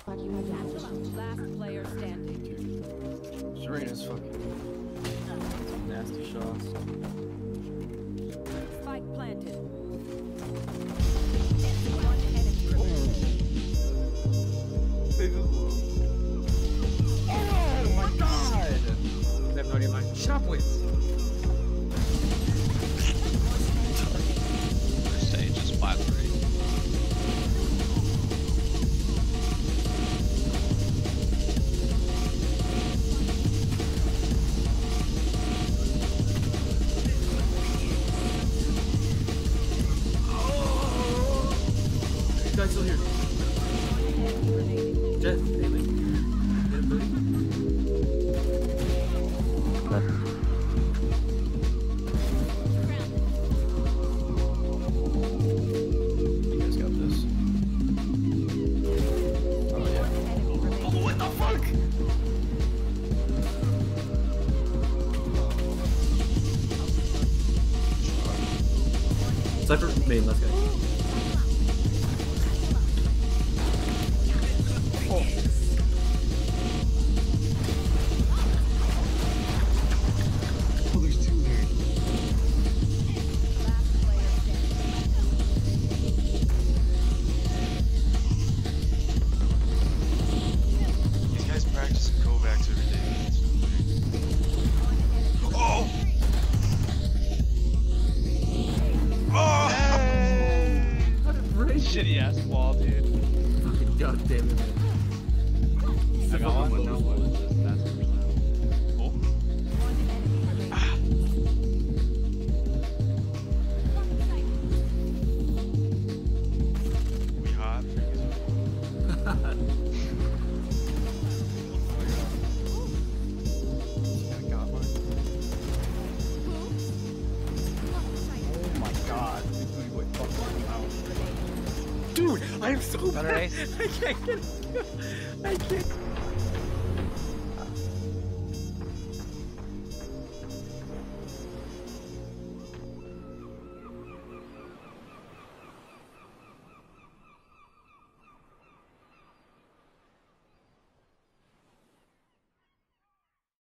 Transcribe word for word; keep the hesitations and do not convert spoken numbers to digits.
Last player standing. Serena's fucking nasty shots. Spike planted. One enemy remaining. Oh my god! They have no idea mine. Shut up, Wiz! Sage is five three. Guys, still here. Jet, Haley. Get him, buddy. You guys got this. Oh, yeah. Oh, what the fuck? Cypher, main, let's go. Shitty ass wall, dude. Fucking goddamn it, man. I got one, but no one. That's cool. Ah. We hot. Oh my god. Dude, I'm so bad. I can't get it. I can't.